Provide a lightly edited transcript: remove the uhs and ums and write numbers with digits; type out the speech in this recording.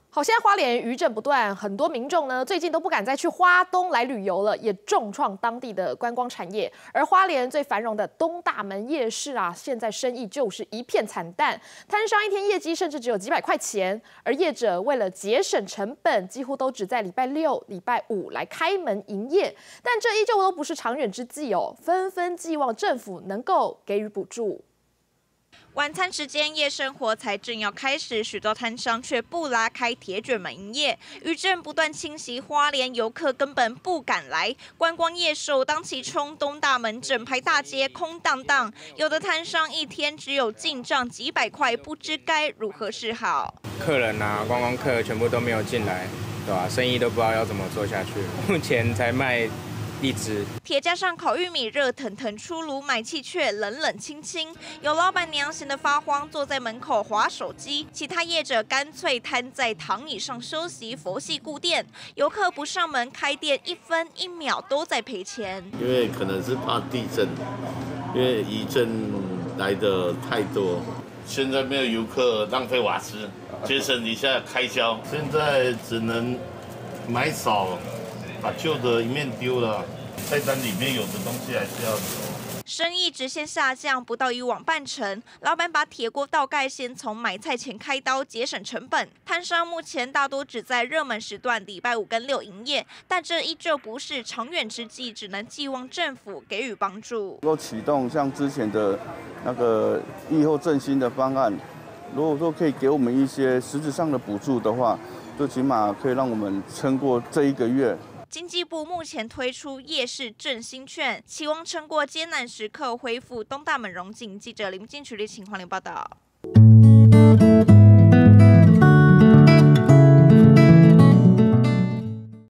好，现在花莲余震不断，很多民众呢最近都不敢再去花东来旅游了，也重创当地的观光产业。而花莲最繁荣的东大门夜市啊，现在生意就是一片惨淡，摊商一天业绩甚至只有几百块钱，而业者为了节省成本，几乎都只在礼拜六、礼拜五来开门营业。但这依旧都不是长远之计哦，纷纷寄望政府能够给予补助。 晚餐时间，夜生活才正要开始，许多摊商却不拉开铁卷门营业。余震不断侵袭花莲，游客根本不敢来。观光业首当其冲，东大门整排大街空荡荡，有的摊商一天只有进账几百块，不知该如何是好。 客人啊，观光客全部都没有进来，对吧？生意都不知道要怎么做下去。目前才卖1只。 铁架上烤玉米热腾腾出炉，买气却冷冷清清。有老板娘闲得发慌，坐在门口滑手机；其他业者干脆瘫在躺椅上休息，佛系顾店。游客不上门开店，1分1秒都在赔钱。 因为可能是怕地震，因为余震来的太多，现在没有游客，浪费瓦斯，节省一下开销。现在只能买少。 把旧的一面丢了，菜单里面有的东西还是要留。 生意直线下降，不到以往半成。老板把铁锅倒盖，先从买菜前开刀，节省成本。摊商目前大多只在热门时段礼拜5跟6营业，但这依旧不是长远之计，只能寄望政府给予帮助。 能够启动像之前的那个疫后振兴的方案，如果说可以给我们一些实质上的补助的话，就起码可以让我们撑过这1个月。 经济部目前推出夜市振兴券，期望撑过艰难时刻，恢复东大门荣景。记者林金渠的情况报道。